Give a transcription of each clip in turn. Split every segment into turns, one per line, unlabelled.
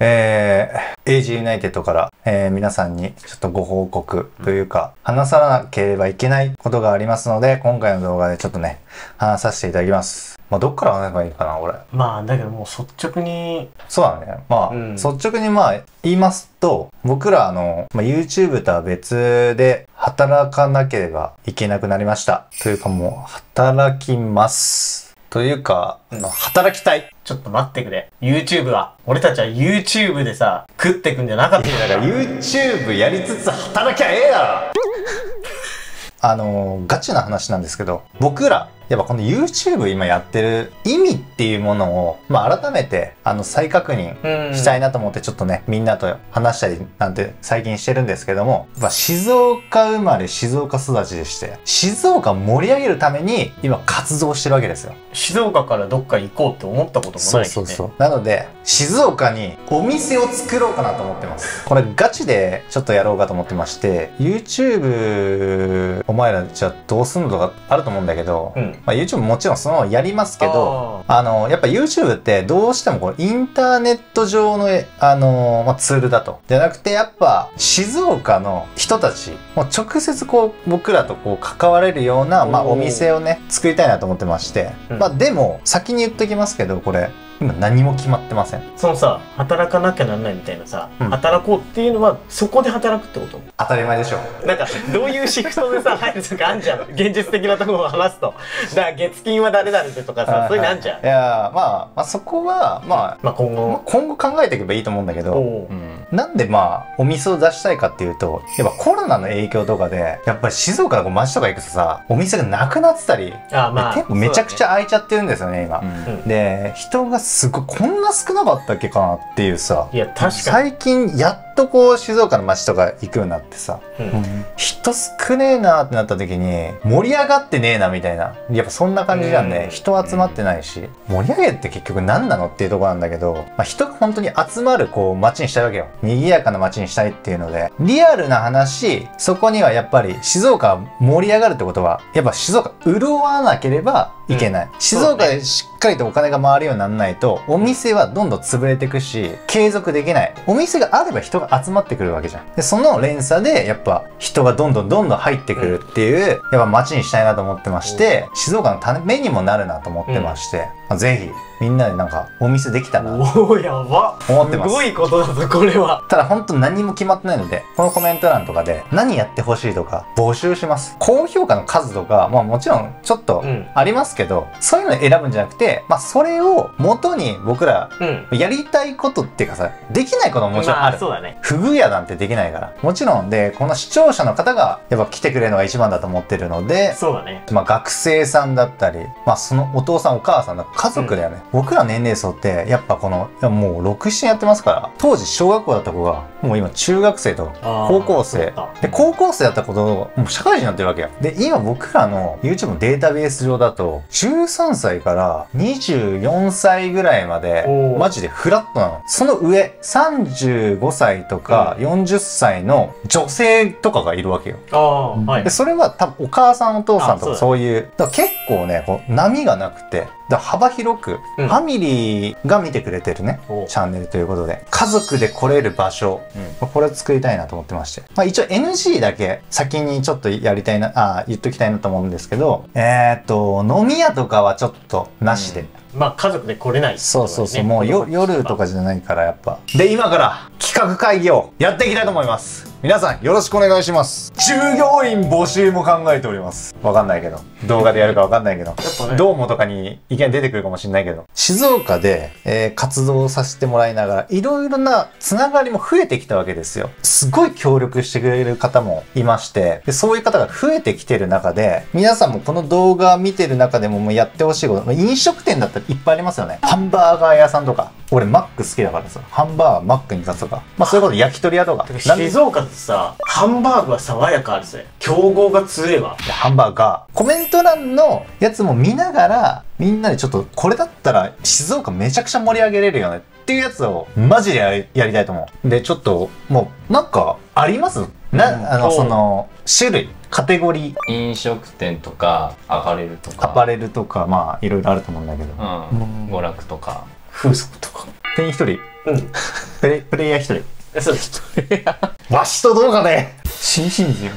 AG ユナイテッドから、皆さんにちょっとご報告というか、話さなければいけないことがありますので、今回の動画でちょっとね、話させていただきます。まあ、どっから話せばいいかな、俺。
まあ、だけどもう率直に。
そうだね。まあ、率直にまあ、言いますと、僕らYouTube とは別で働かなければいけなくなりました。というかもう、働きます。というか、働きたい。
ちょっと待ってくれ。YouTube は。俺たちは YouTube でさ、食ってくんじゃなかったんだ
だから YouTube やりつつ働きゃええだろガチな話なんですけど、僕ら、やっぱこの YouTube 今やってる意味っていうものを、まあ改めて、再確認したいなと思って、ちょっとね、みんなと話したりなんて最近してるんですけども、まあ、静岡生まれ、静岡育ちでして、静岡を盛り上げるために今活動してるわけですよ。
静岡からどっか行こうって思ったこともないしね。
そう。なので、静岡にお店を作ろうかなと思ってます。これガチでちょっとやろうかと思ってまして、YouTube、お前らじゃあどうすんのとかあると思うんだけど、まあ、YouTube もちろんそのままやりますけど、やっぱ YouTube ってどうしてもこうインターネット上の、まあ、ツールだと。じゃなくてやっぱ静岡の人たち、もう直接こう僕らとこう関われるような、まあ、お店をね、作りたいなと思ってまして。まあでも、先に言っときますけど、これ、今何も決まってません。
そのさ、働かなきゃなんないみたいなさ、働こうっていうのはそこで働くってこと？
当たり前でしょ。
なんかどういうシフトでさ入るとかあんじゃん。現実的なところを話すと。だから月金は誰々でとかさ、そういうのあんじゃん。
いやまあそこはまあ
今後
考えていけばいいと思うんだけど、なんでまあお店を出したいかっていうと、やっぱコロナの影響とかでやっぱり静岡の街とか行くとさ、お店がなくなってたり、店舗めちゃくちゃ空いちゃってるんですよね今。で人がすごいこんな少なかったっけかなっていうさ。
いや確かに
最近やっとこう静岡の街とか行くようになってさ、人少ねえなってなった時に盛り上がってねえなみたいな、やっぱそんな感じじゃんね。人集まってないし、盛り上げって結局何なのっていうところなんだけど、まあ、人が本当に集まるこう街にしたいわけよ。賑やかな街にしたいっていうので、リアルな話、そこにはやっぱり静岡盛り上がるってことは、やっぱ静岡潤わなければいけない。静岡でしっかりとお金が回るようにならないと、お店はどんどん潰れていくし、継続できない。お店があれば人が集まってくるわけじゃん。で、その連鎖でやっぱ人がどんどん入ってくるっていう、やっぱ街にしたいなと思ってまして、静岡のためにもなるなと思ってまして、ぜひみんなでなんかお店できたらな
おおやば
思ってます。
すごいことだぞこれは。
ただ本当何も決まってないので、このコメント欄とかで何やってほしいとか募集します。高評価の数とか、まあもちろんちょっとありますけど、そういうの選ぶんじゃなくて、まあそれを元に僕らやりたいことっていうかさ、できないことももちろんある。
そうだね。
フグ屋なんてできないから。もちろんで、この視聴者の方がやっぱ来てくれるのが一番だと思ってるので、
そうだね。
まあ学生さんだったり、まあそのお父さんお母さんの家族だよね。僕ら年齢層ってやっぱこのもう6、7年やってますから、当時小学校だった子がもう今中学生と高校生で、高校生だった子ともう社会人になってるわけよ。で今僕らの YouTube のデータベース上だと13歳から24歳ぐらいまでマジでフラットなの。その上35歳とか40歳の女性とかがいるわけよ。でそれは多分お母さんお父さんとかそういう、だから結構ねこう波がなくて、だ幅広く、ファミリーが見てくれてるねチャンネルということで、家族で来れる場所、これを作りたいなと思ってまして、まあ、一応 NG だけ先にちょっとやりたいな、言っときたいなと思うんですけど、飲み屋とかはちょっとなしで、
まあ家族で来れない、ね、
そうもう夜とかじゃないからやっぱ。で今から企画会議をやっていきたいと思います。皆さんよろしくお願いします。従業員募集も考えております。わかんないけど、動画でやるかわかんないけど、どうもとかに意見出てくるかもしれないけど、静岡で、活動させてもらいながらいろいろなつながりも増えてきたわけですよ。すごい協力してくれる方もいまして、でそういう方が増えてきてる中で、皆さんもこの動画見てる中でももうやってほしいこと、飲食店だったらいっぱいありますよね。ハンバーガー屋さんとか、俺マック好きだからさ、ハンバーガーマックに立つとか、まあそういうこと焼き鳥屋とか。
静岡ってさ、ハンバーグは爽やかあるぜ。競合が強えわ。
ハンバーガー。コメント欄のやつも見ながら、みんなでちょっとこれだったら静岡めちゃくちゃ盛り上げれるよねっていうやつをマジでやりたいと思う。で、ちょっともうなんかあります？その種類。カテゴリー。
飲食店とかアパレルとか。
アパレルとか、まあいろいろあると思うんだけど。
娯楽とか。
風俗とか。
店員1人、
うん
プレイヤー1人。
そうです。
わしとどうかね。新清水よ。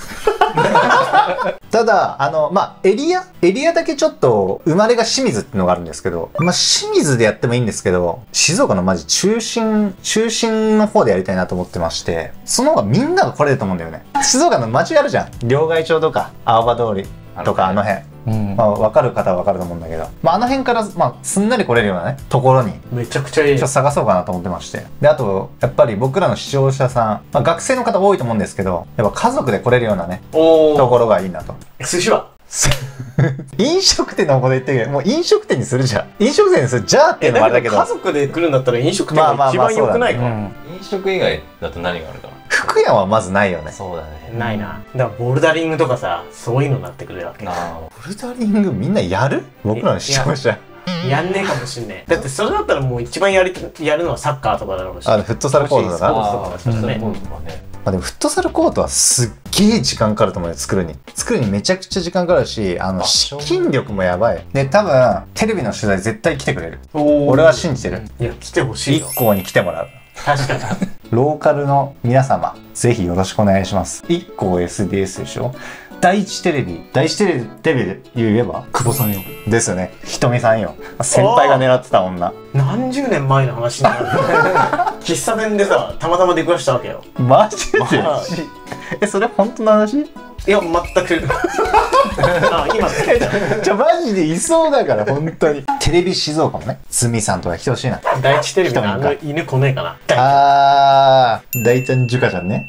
ただまあエリアだけちょっと生まれが清水っていうのがあるんですけど、まあ清水でやってもいいんですけど、静岡のマジ中心の方でやりたいなと思ってまして、その方がみんなが来れると思うんだよね。静岡の街あるじゃん、両替町とか青葉通りとか、あの辺、まあ、分かる方は分かると思うんだけど、まあ、あの辺から、まあ、すんなり来れるようなねところに
めちゃくちゃいい。
ちょっと探そうかなと思ってまして。で、あとやっぱり僕らの視聴者さん、まあ、学生の方多いと思うんですけど、やっぱ家族で来れるようなねところがいいなと。
寿司は
飲食店の方で言ってるけど、もう飲食店にするじゃん。飲食店にするじゃあっていうのもあれだけど、
家族で来るんだったら飲食店が一番良くないか。
飲食以外だと何があるかな。
福山はまずないよね。
そうだね。
ないな。だからボルダリングとかさ、そういうのになってくるよ。
ボルダリングみんなやる？僕らの視聴者。
やんねえかもしんねえ。だってそれだったらもう一番やるのはサッカーとかだろうし。
フットサルコートとか。
スポーツとかだったらね。
まあでもフットサルコートはすっげえ時間かかると思うよ、作るにめちゃくちゃ時間かかるし、資金力もやばい。で、多分テレビの取材絶対来てくれる。俺は信じてる。
いや、来てほしいよ。
一行に来てもらう。
確かに。
ローカルの皆様、ぜひよろしくお願いします。一行 SDS でしょ。第一テレビで言えば久保さんよ。ですよね。ひとみさんよ。先輩が狙ってた女。
何十年前の話になる。喫茶店でさ、たまたま出くわしたわけよ。
マジで？それ本当の話？
いや、全く。今
じゃマジでいそうだから本当に。テレビ静岡もね、ズミさんとか来てほしいな。
第一テレビの犬来ねえかな。
大ちゃんジュカちゃんね。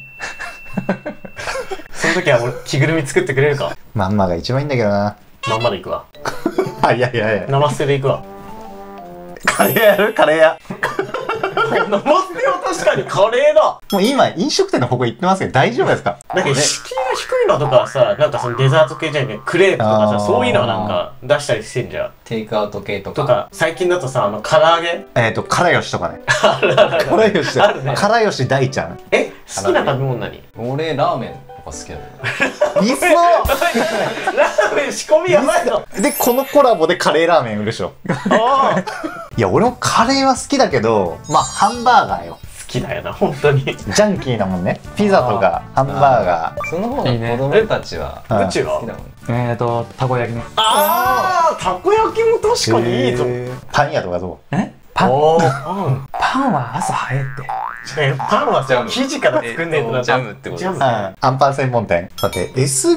その時は俺着ぐるみ作ってくれるか。
まんまが一番いいんだけどな。
まんまで行くわ。
いや
生捨てで行くわ。
カレーやる？カレー屋。
生捨ては確かにカレーだ。
もう今飲食店の方向行ってますけど大丈夫ですか？
だけど敷居が低いのとかさ、なんかそのデザート系じゃんけん、クレープとかさ、そういうのはなんか出したりしてんじゃん。
テイクアウト系とか。
とか最近だとさ、唐揚げ。
からよしとかね。
からよしあるね。
からよし大ちゃん。
好きな食べ物何？
俺ラーメンとか好きだよ。
いそう。
ラーメン仕込みやばいの。
でこのコラボでカレーラーメン売るでしょ。いや俺もカレーは好きだけど、まあハンバーガーよ。
好きだよな本当に。
ジャンキーだもんね。ピザとかハンバーガー。
その方が子供たちは
うちは
好きだもん。
たこ焼きね。
たこ焼きも確かにいいぞ。
パン屋とかどう？
パンは朝早いって。
パンはさ、生地から作んねえとな。
ジャムってことです。
アンパン専門店。さて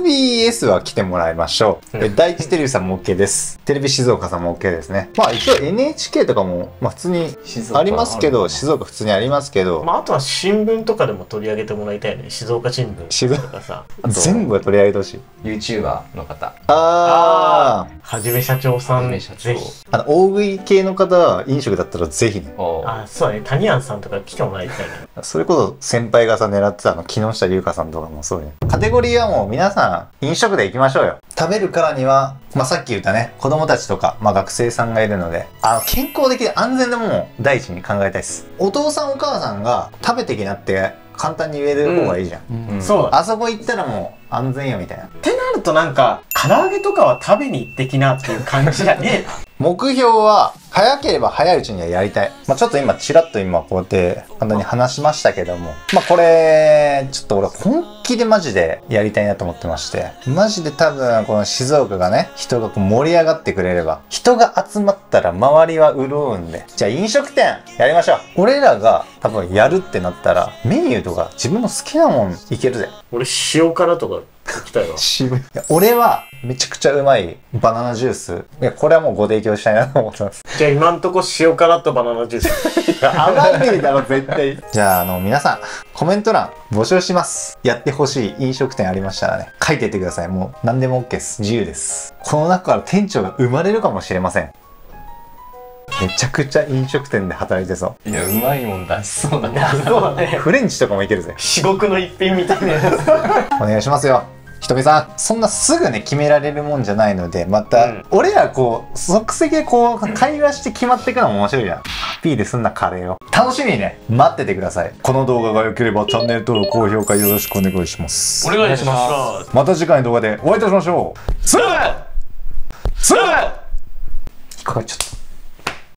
SBS は来てもらいましょう。第一テレビさんも OK です。テレビ静岡さんも OK ですね。まあ一応 NHK とかもまあ普通にありますけど、静岡普通にありますけど、
まああとは新聞とかでも取り上げてもらいたいね。静岡新聞とかさ。
全部取り上げてほしい。
YouTuber の方。
は
じめ社長さんぜひ。
大食い系の方は飲食だったらぜひね。
そうだね。谷庵さんとか来てもらいたいね。
それこそ先輩がさ狙ってた木下優香さんとかもそうね。カテゴリーはもう皆さん飲食で行きましょうよ。食べるからには、まあ、さっき言ったね、子供たちとか、まあ、学生さんがいるので、健康的で安全でもう第一に考えたいです。お父さんお母さんが食べてきなって簡単に言える方がいいじゃん。
そうだ。
あそこ行ったらもう安全よみたいな。
ってなるとなんか、唐揚げとかは食べに行ってきなっていう感じじゃねえな。
目標は早ければ早いうちにはやりたい。まあ、ちょっと今チラッとこうやって簡単に話しましたけども、まあ、これちょっと俺本気でマジでやりたいなと思ってまして、マジで多分この静岡がね、人がこう盛り上がってくれれば、人が集まったら周りは潤うんで、じゃあ飲食店やりましょう。俺らが多分やるってなったらメニューとか自分の好きなもんいけるぜ。
俺塩辛とか行きたいわ。
渋い。俺はめちゃくちゃうまいバナナジュース。いや、これはもうご提供したいなと思ってます。
じゃあ今んとこ塩辛とバナナジュース。
甘ねえだろ、絶対。じゃあ、皆さん、コメント欄募集します。やってほしい飲食店ありましたらね、書いていってください。もう何でも OK です。自由です。この中から店長が生まれるかもしれません。めちゃくちゃ飲食店で働いてそう。
いや、うまいもん出しそうだね。
そうだね。
フレンチとかもいけるぜ。
至極の一品みたいなやつ。
お願いしますよ。ひとみさん、そんなすぐね決められるもんじゃないので、また、俺らこう即席でこう会話して決まっていくのも面白いじゃん。アピールすんなカレーを。楽しみにね待っててください。この動画が良ければチャンネル登録高評価よろしくお願いします。
お願いします。
また次回の動画でお会いいたしましょう。それでは引っかかっちゃった。